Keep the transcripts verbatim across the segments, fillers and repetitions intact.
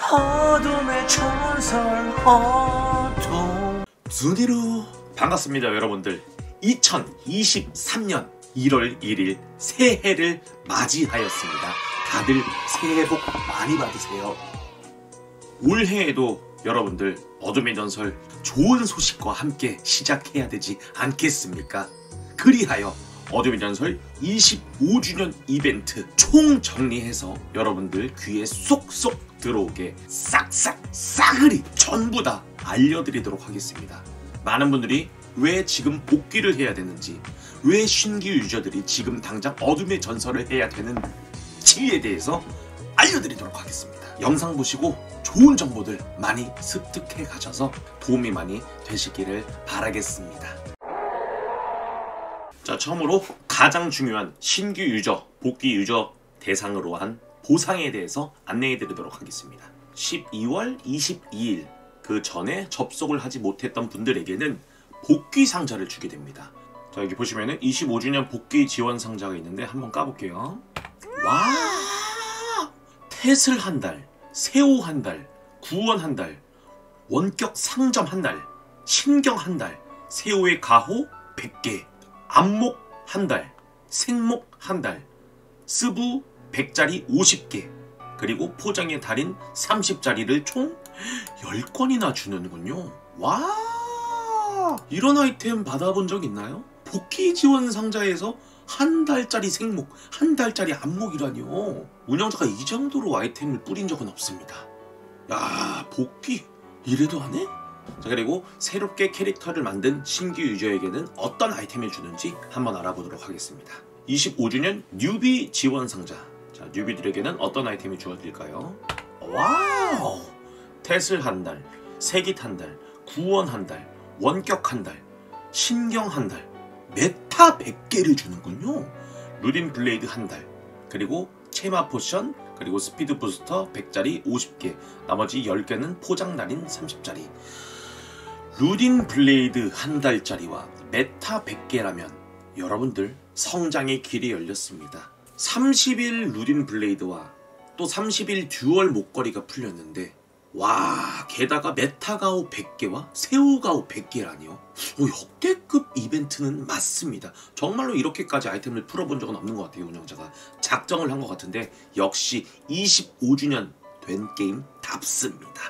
어둠의 전설 어둠. 무슨 일로? 반갑습니다 여러분들. 이천이십삼 년 일월 일일 새해를 맞이하였습니다. 다들 새해 복 많이 받으세요. 올해에도 여러분들 어둠의 전설 좋은 소식과 함께 시작해야 되지 않겠습니까? 그리하여 어둠의 전설 이십오 주년 이벤트 총정리해서 여러분들 귀에 쏙쏙 들어오게 싹싹 싸그리 전부 다 알려드리도록 하겠습니다. 많은 분들이 왜 지금 복귀를 해야 되는지, 왜 신규 유저들이 지금 당장 어둠의 전설을 해야 되는지에 대해서 알려드리도록 하겠습니다. 영상 보시고 좋은 정보들 많이 습득해 가셔서 도움이 많이 되시기를 바라겠습니다. 자, 처음으로 가장 중요한 신규 유저, 복귀 유저 대상으로 한 보상에 대해서 안내해 드리도록 하겠습니다. 십이월 이십이일 그 전에 접속을 하지 못했던 분들에게는 복귀 상자를 주게 됩니다. 자, 여기 보시면은 이십오 주년 복귀 지원 상자가 있는데 한번 까볼게요. 와! 태슬 한 달, 세오 한 달, 구원 한 달, 원격 상점 한 달, 신경 한 달, 세오의 가호 백 개, 안목 한 달, 생목 한 달, 스부 백 짜리 오십 개, 그리고 포장의 달인 삼십 짜리를 총 십 건이나 주는군요. 와! 이런 아이템 받아본 적 있나요? 복귀 지원 상자에서 한 달짜리 생목, 한 달짜리 안목이라뇨. 운영자가 이 정도로 아이템을 뿌린 적은 없습니다. 야, 복귀 이래도 하네? 자, 그리고 새롭게 캐릭터를 만든 신규 유저에게는 어떤 아이템을 주는지 한번 알아보도록 하겠습니다. 이십오 주년 뉴비 지원 상자. 자, 뉴비들에게는 어떤 아이템이 주어질까요? 와우! 태슬 한 달, 세깃 한 달, 구원 한 달, 원격 한 달, 신경 한 달, 메타 백 개를 주는군요. 루딘 블레이드 한 달, 그리고 체마 포션, 그리고 스피드 부스터 백 짜리 오십 개, 나머지 십 개는 포장 날인 삼십 짜리. 루딘 블레이드 한 달짜리와 메타 백 개라면 여러분들 성장의 길이 열렸습니다. 삼십 일 루딘 블레이드와 또 삼십 일 듀얼 목걸이가 풀렸는데, 와, 게다가 메타가오 백 개와 세오가오 백 개라니요. 오, 역대급 이벤트는 맞습니다. 정말로 이렇게까지 아이템을 풀어본 적은 없는 것 같아요. 운영자가 작정을 한 것 같은데 역시 이십오 주년 된 게임답습니다.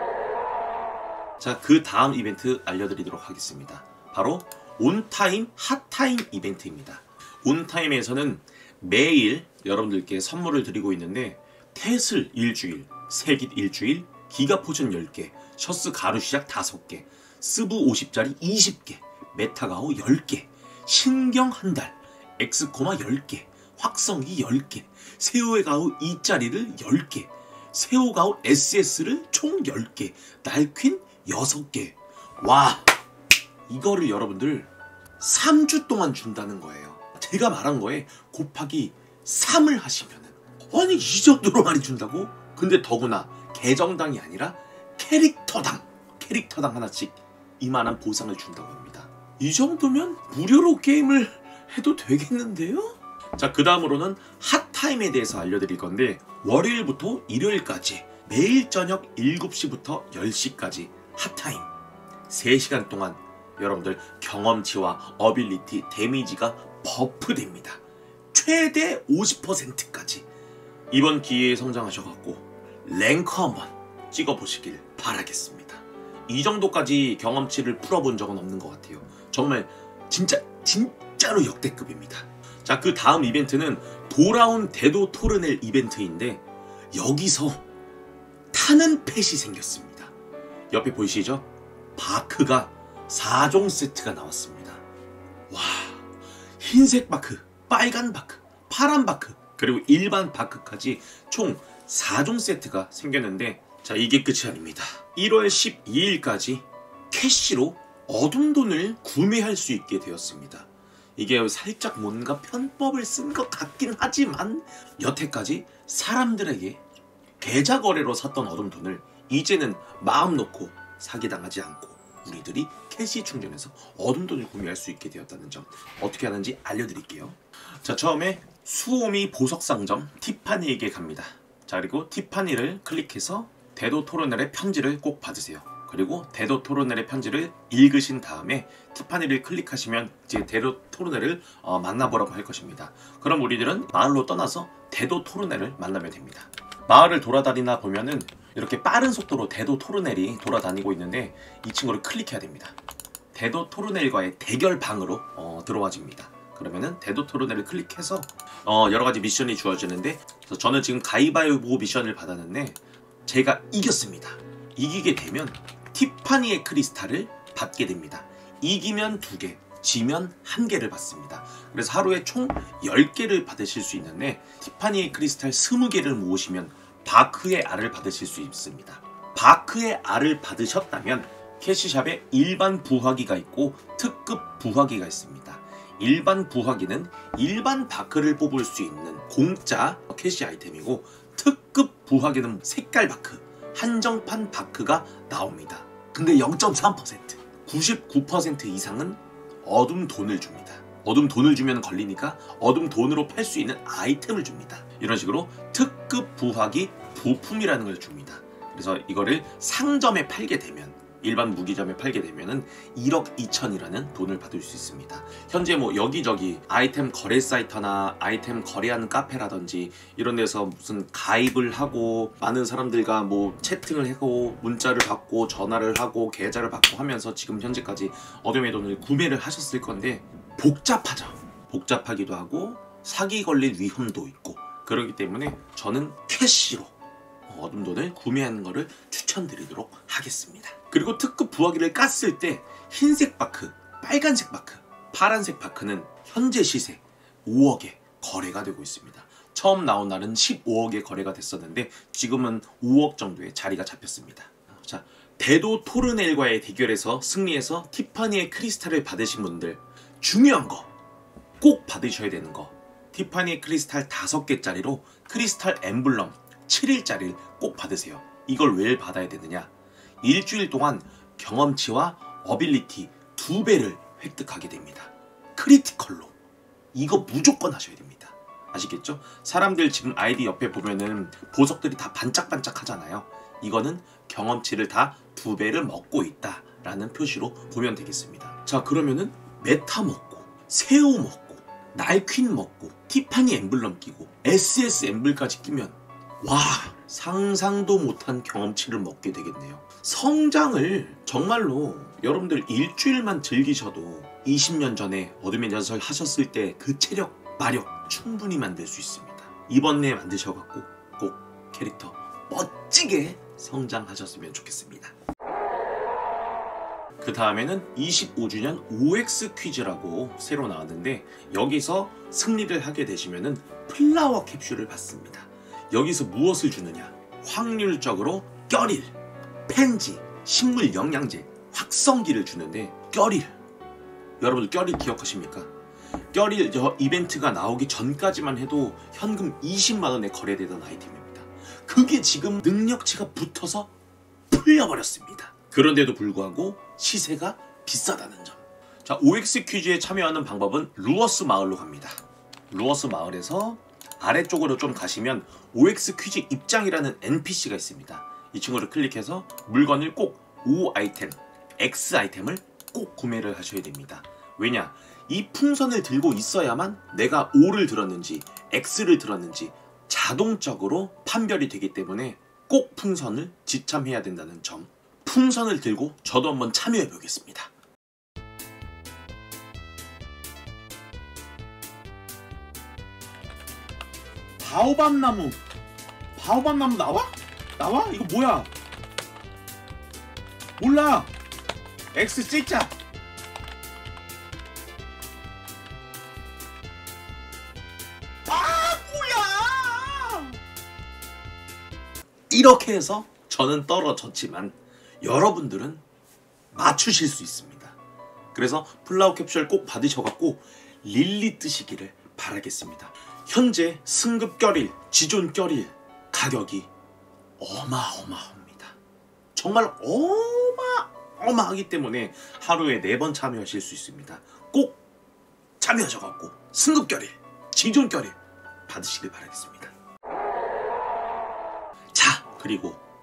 자, 그 다음 이벤트 알려드리도록 하겠습니다. 바로 온타임 핫타임 이벤트입니다. 온타임에서는 매일 여러분들께 선물을 드리고 있는데, 태슬 일주일, 세깃 일주일, 기가포션 십 개, 셔스 가루시작 다섯 개, 스부 오십 짜리 이십 개, 메타가오 십 개, 신경 한 달, 엑스코마 십 개, 확성기 십 개, 세오의 가오 이 짜리를 십 개, 세오가오 에스에스를 총 십 개, 날퀸 여섯 개. 와, 이거를 여러분들 삼 주 동안 준다는 거예요. 제가 말한 거에 곱하기 삼을 하시면은, 아니 이 정도로 많이 준다고? 근데 더구나 계정당이 아니라 캐릭터당 캐릭터당 하나씩 이만한 보상을 준다고 합니다. 이 정도면 무료로 게임을 해도 되겠는데요? 자, 그 다음으로는 핫타임에 대해서 알려드릴 건데, 월요일부터 일요일까지 매일 저녁 일곱 시부터 열 시까지 핫타임 세 시간 동안 여러분들 경험치와 어빌리티, 데미지가 버프됩니다. 최대 오십 퍼센트까지. 이번 기회에 성장하셔갖고 랭커 한번 찍어보시길 바라겠습니다. 이 정도까지 경험치를 풀어본 적은 없는 것 같아요. 정말 진짜 진짜로 역대급입니다. 자, 그 다음 이벤트는 돌아온 대도 토르넬 이벤트인데, 여기서 타는 펫이 생겼습니다. 옆에 보이시죠? 바크가 사 종 세트가 나왔습니다. 와, 흰색 바크, 빨간 바크, 파란 바크, 그리고 일반 바크까지 총 사 종 세트가 생겼는데, 자, 이게 끝이 아닙니다. 일월 십이일까지 캐시로 어둠돈을 구매할 수 있게 되었습니다. 이게 살짝 뭔가 편법을 쓴 것 같긴 하지만, 여태까지 사람들에게 계좌 거래로 샀던 어둠돈을 이제는 마음 놓고 사기당하지 않고 우리들이 캐시 충전해서 어둠돈을 구매할 수 있게 되었다는 점, 어떻게 하는지 알려드릴게요. 자, 처음에 수오미 보석상점 티파니에게 갑니다. 자, 그리고 티파니를 클릭해서 대도 토르넬의 편지를 꼭 받으세요. 그리고 대도 토르넬의 편지를 읽으신 다음에 티파니를 클릭하시면 이제 대도 토르넬을 어, 만나보라고 할 것입니다. 그럼 우리들은 마을로 떠나서 대도 토르넬을 만나면 됩니다. 마을을 돌아다니나 보면은 이렇게 빠른 속도로 대도 토르넬이 돌아다니고 있는데 이 친구를 클릭해야 됩니다. 대도 토르넬과의 대결방으로 어, 들어와집니다. 그러면은 대도 토르넬을 클릭해서 어, 여러가지 미션이 주어지는데, 저는 지금 가위바위보 미션을 받았는데 제가 이겼습니다. 이기게 되면 티파니의 크리스탈을 받게 됩니다. 이기면 두 개, 지면 한 개를 받습니다. 그래서 하루에 총 열 개를 받으실 수 있는데, 티파니의 크리스탈 스무 개를 모으시면 바크의 알을 받으실 수 있습니다. 바크의 알을 받으셨다면 캐시샵에 일반 부화기가 있고 특급 부화기가 있습니다. 일반 부화기는 일반 바크를 뽑을 수 있는 공짜 캐시 아이템이고, 특급 부화기는 색깔 바크, 한정판 바크가 나옵니다. 근데 영 점 삼 퍼센트, 구십구 퍼센트 이상은 어둠 돈을 줍니다. 어둠 돈을 주면 걸리니까 어둠 돈으로 팔 수 있는 아이템을 줍니다. 이런 식으로 특급 부화기 부품이라는 걸 줍니다. 그래서 이거를 상점에 팔게 되면, 일반 무기점에 팔게 되면은 일억 이천이라는 돈을 받을 수 있습니다. 현재 뭐 여기저기 아이템 거래 사이트나 아이템 거래하는 카페라든지 이런 데서 무슨 가입을 하고 많은 사람들과 뭐 채팅을 하고 문자를 받고 전화를 하고 계좌를 받고 하면서 지금 현재까지 어둠의 돈을 구매를 하셨을 건데, 복잡하죠. 복잡하기도 하고 사기 걸릴 위험도 있고, 그렇기 때문에 저는 캐시로 어둠 돈을 구매하는 것을 추천드리도록 하겠습니다. 그리고 특급 부화기를 깠을 때 흰색 바크, 빨간색 바크, 파란색 바크는 현재 시세 오억에 거래가 되고 있습니다. 처음 나온 날은 십오억에 거래가 됐었는데 지금은 오억 정도의 자리가 잡혔습니다. 자, 대도 토르넬과의 대결에서 승리해서 티파니의 크리스탈을 받으신 분들, 중요한 거 꼭 받으셔야 되는 거, 티파니의 크리스탈 다섯 개짜리로 크리스탈 엠블럼 칠 일짜리를 꼭 받으세요. 이걸 왜 받아야 되느냐? 일주일 동안 경험치와 어빌리티 두 배를 획득하게 됩니다. 크리티컬로. 이거 무조건 하셔야 됩니다. 아시겠죠? 사람들 지금 아이디 옆에 보면은 보석들이 다 반짝반짝 하잖아요. 이거는 경험치를 다 두 배를 먹고 있다 라는 표시로 보면 되겠습니다. 자, 그러면은 메타 먹고 새우 먹고 날퀸 먹고 티파니 엠블럼 끼고 에스에스 엠블까지 끼면 와, 상상도 못한 경험치를 먹게 되겠네요. 성장을 정말로 여러분들 일주일만 즐기셔도 이십 년 전에 어둠의 전설 하셨을 때 그 체력, 마력 충분히 만들 수 있습니다. 이번 내에 만드셔갖고 꼭 캐릭터 멋지게 성장하셨으면 좋겠습니다. 그 다음에는 이십오 주년 오엑스 퀴즈라고 새로 나왔는데, 여기서 승리를 하게 되시면은 플라워 캡슐을 받습니다. 여기서 무엇을 주느냐? 확률적으로 껴릴, 펜지, 식물 영양제, 확성기를 주는데, 껴릴, 여러분들 껴릴 기억하십니까? 껴릴 저 이벤트가 나오기 전까지만 해도 현금 이십만 원에 거래되던 아이템입니다. 그게 지금 능력치가 붙어서 풀려버렸습니다. 그런데도 불구하고 시세가 비싸다는 점. 자, 오엑스 퀴즈에 참여하는 방법은 루어스 마을로 갑니다. 루어스 마을에서 아래쪽으로 좀 가시면 오엑스 퀴즈 입장이라는 엔피씨가 있습니다. 이 친구를 클릭해서 물건을 꼭 O 아이템, X 아이템을 꼭 구매를 하셔야 됩니다. 왜냐? 이 풍선을 들고 있어야만 내가 O를 들었는지 X를 들었는지 자동적으로 판별이 되기 때문에 꼭 풍선을 지참해야 된다는 점. 풍선을 들고 저도 한번 참여해 보겠습니다. 바오밥 나무. 바오밥 나무 나와? 나와? 이거 뭐야? 몰라. X 찍자. 아, 뭐야? 이렇게 해서 저는 떨어졌지만 여러분들은 맞추실 수 있습니다. 그래서 플라워 캡슐 꼭 받으셔갖고 릴리 뜨시기를 바라겠습니다. 현재 승급 껴릴, 지존 껴릴 가격이 어마어마합니다. 정말 어마어마하기 때문에 하루에 네 번 참여하실 수 있습니다. 꼭 참여하셔갖고 승급 껴릴, 지존 껴릴 받으시길 바라겠습니다. 자, 그리고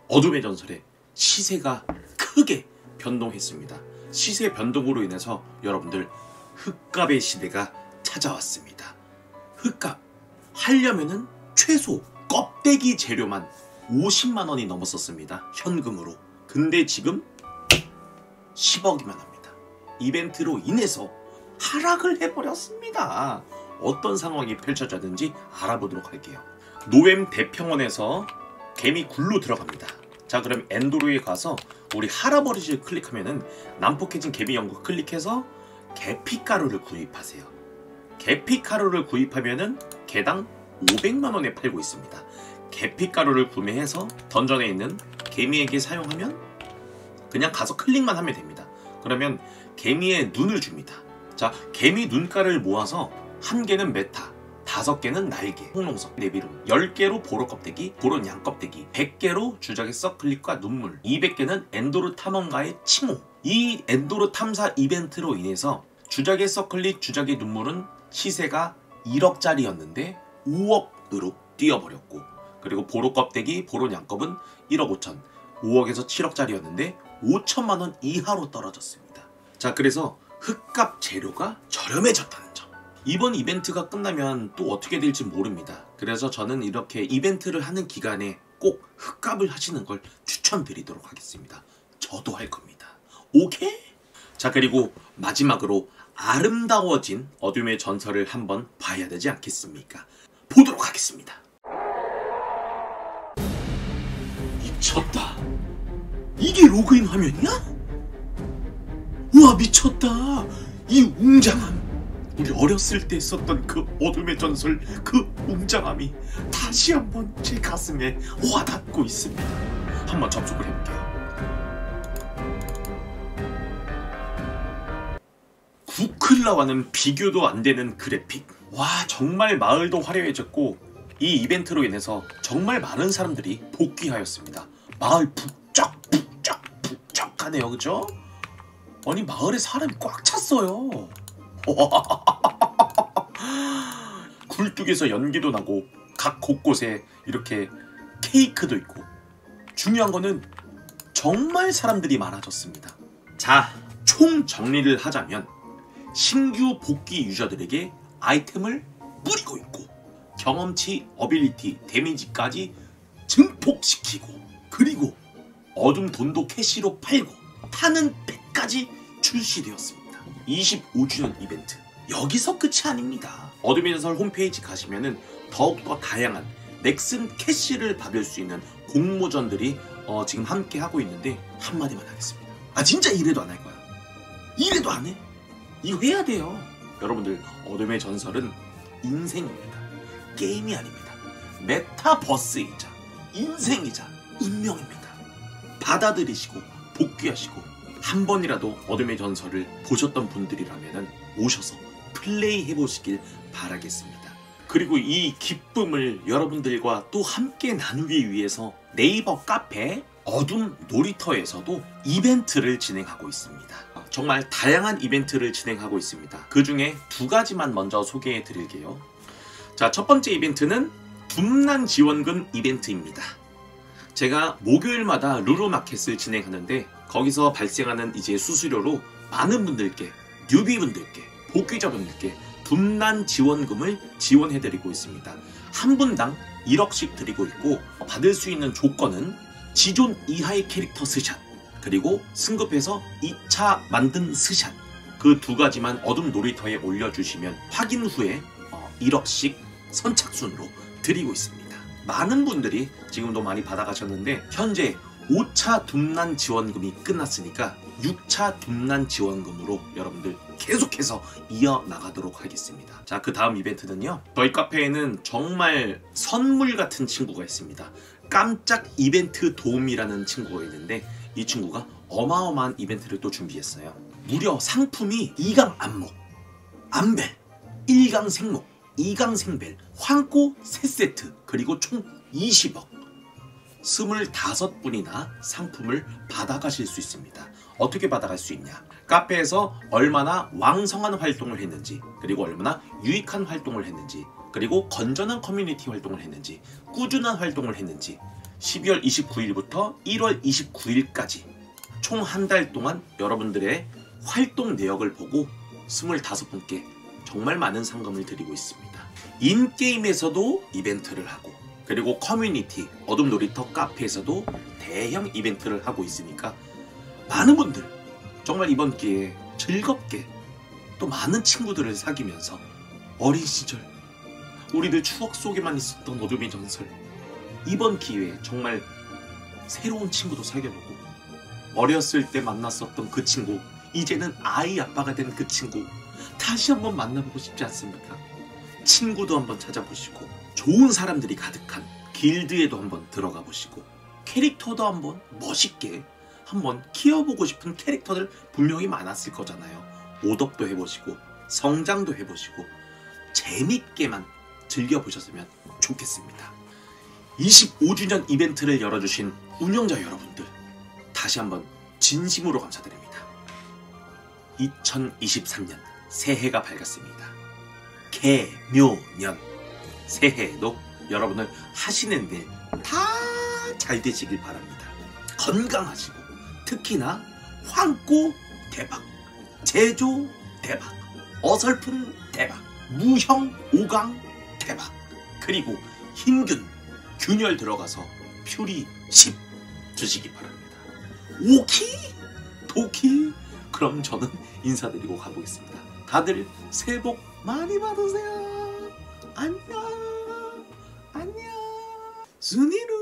어둠의 전설의 시세가 크게 변동했습니다. 시세 변동으로 인해서 여러분들 흑값의 시대가 찾아왔습니다. 흑값 하려면은 최소 껍데기 재료만 오십만 원이 넘었었습니다. 현금으로. 근데 지금 십억이면 합니다. 이벤트로 인해서 하락을 해버렸습니다. 어떤 상황이 펼쳐졌는지 알아보도록 할게요. 노엠 대평원에서 개미 굴로 들어갑니다. 자, 그럼 엔도로에 가서 우리 할아버지를 클릭하면은 난폭해진 개미 연구 클릭해서 계피가루를 구입하세요. 계피가루를 구입하면은 개당 오백만 원에 팔고 있습니다. 계피가루를 구매해서 던전에 있는 개미에게 사용하면 그냥 가서 클릭만 하면 됩니다. 그러면 개미의 눈을 줍니다. 자, 개미 눈가를 모아서 한 개는 메타, 다섯 개는 날개, 홍롱석, 네비룸, 열 개로 보로 껍데기, 보론 양 껍데기, 백 개로 주작의 서클립과 눈물, 이백 개는 엔도르 탐험가의 칭호. 이 엔도르 탐사 이벤트로 인해서 주작의 서클립, 주작의 눈물은 시세가 일억짜리였는데 오억으로 뛰어버렸고, 그리고 보로 껍데기, 보론 양껍은 일억 오천, 오억에서 칠억짜리였는데 오천만 원 이하로 떨어졌습니다. 자, 그래서 흑값 재료가 저렴해졌다는 점. 이번 이벤트가 끝나면 또 어떻게 될지 모릅니다. 그래서 저는 이렇게 이벤트를 하는 기간에 꼭 흑값을 하시는 걸 추천드리도록 하겠습니다. 저도 할 겁니다. 오케이? 자, 그리고 마지막으로 아름다워진 어둠의 전설을 한번 봐야 되지 않겠습니까? 보도록 하겠습니다. 미쳤다. 이게 로그인 화면이야? 우와, 미쳤다. 이 웅장함. 우리 어렸을 때 썼던 그 어둠의 전설, 그 웅장함이 다시 한번 제 가슴에 와닿고 있습니다. 한번 접속을 해볼게요. 구클라와는 비교도 안 되는 그래픽. 와, 정말 마을도 화려해졌고 이 이벤트로 인해서 정말 많은 사람들이 복귀하였습니다. 마을 북적북적북적하네요, 그죠? 아니, 마을에 사람이 꽉 찼어요. 굴뚝에서 연기도 나고 각 곳곳에 이렇게 케이크도 있고, 중요한 거는 정말 사람들이 많아졌습니다. 자, 총 정리를 하자면 신규 복귀 유저들에게 아이템을 뿌리고 있고, 경험치, 어빌리티, 데미지까지 증폭시키고, 그리고 어둠 돈도 캐시로 팔고 타는 팩까지 출시되었습니다. 이십오 주년 이벤트. 여기서 끝이 아닙니다. 어둠의 전설 홈페이지 가시면은 더욱더 다양한 넥슨 캐시를 받을 수 있는 공모전들이 어, 지금 함께 하고 있는데 한마디만 하겠습니다. 아, 진짜 이래도 안 할 거야. 이래도 안 해. 이거 해야 돼요. 여러분들, 어둠의 전설은 인생입니다. 게임이 아닙니다. 메타버스이자 인생이자 운명입니다. 받아들이시고 복귀하시고, 한 번이라도 어둠의 전설을 보셨던 분들이라면 오셔서 플레이 해보시길 바라겠습니다. 그리고 이 기쁨을 여러분들과 또 함께 나누기 위해서 네이버 카페 어둠 놀이터에서도 이벤트를 진행하고 있습니다. 정말 다양한 이벤트를 진행하고 있습니다. 그 중에 두 가지만 먼저 소개해 드릴게요. 자, 첫 번째 이벤트는 둠난 지원금 이벤트입니다. 제가 목요일마다 루루마켓을 진행하는데 거기서 발생하는 이제 수수료로 많은 분들께, 뉴비분들께, 복귀자분들께 둠난 지원금을 지원해드리고 있습니다. 한 분당 일억씩 드리고 있고, 받을 수 있는 조건은 지존 이하의 캐릭터 스샷, 그리고 승급해서 이 차 만든 스샷, 그 두 가지만 어둠 놀이터에 올려주시면 확인 후에 일억씩 선착순으로 드리고 있습니다. 많은 분들이 지금도 많이 받아가셨는데 현재 오 차 둠난 지원금이 끝났으니까 육 차 둠난 지원금으로 여러분들 계속해서 이어나가도록 하겠습니다. 자, 그 다음 이벤트는요, 저희 카페에는 정말 선물 같은 친구가 있습니다. 깜짝 이벤트 도움이라는 친구가 있는데 이 친구가 어마어마한 이벤트를 또 준비했어요. 무려 상품이 이 강 안목, 안벨, 일 강 생목, 이 강 생벨, 황꼬 세 세트, 그리고 총 이십억. 스물다섯 분이나 상품을 받아가실 수 있습니다. 어떻게 받아갈 수 있냐? 카페에서 얼마나 왕성한 활동을 했는지, 그리고 얼마나 유익한 활동을 했는지, 그리고 건전한 커뮤니티 활동을 했는지, 꾸준한 활동을 했는지, 십이월 이십구일부터 일월 이십구일까지 총 한 달 동안 여러분들의 활동 내역을 보고 스물다섯 분께 정말 많은 상금을 드리고 있습니다. 인게임에서도 이벤트를 하고, 그리고 커뮤니티 어둠 놀이터 카페에서도 대형 이벤트를 하고 있으니까 많은 분들 정말 이번 기회에 즐겁게 또 많은 친구들을 사귀면서 어린 시절 우리들 추억 속에만 있었던 어둠의 전설, 이번 기회에 정말 새로운 친구도 사귀어보고, 어렸을 때 만났었던 그 친구, 이제는 아이 아빠가 된 그 친구 다시 한번 만나보고 싶지 않습니까? 친구도 한번 찾아보시고, 좋은 사람들이 가득한 길드에도 한번 들어가 보시고, 캐릭터도 한번 멋있게 한번 키워보고 싶은 캐릭터들 분명히 많았을 거잖아요. 오덕도 해보시고 성장도 해보시고 재밌게만 즐겨보셨으면 좋겠습니다. 이십오 주년 이벤트를 열어주신 운영자 여러분들 다시 한번 진심으로 감사드립니다. 이천이십삼년 새해가 밝았습니다. 개묘년 새해에도 여러분들 하시는 일 다 잘 되시길 바랍니다. 건강하시고, 특히나 황고 대박, 제조 대박, 어설픈 대박, 무형 오강 대박, 그리고 흰균 균열 들어가서 퓨리 십 주시기 바랍니다. 오키 도키. 그럼 저는 인사드리고 가보겠습니다. 다들 새해 복 많이 받으세요. 안녕 안녕. 순이루.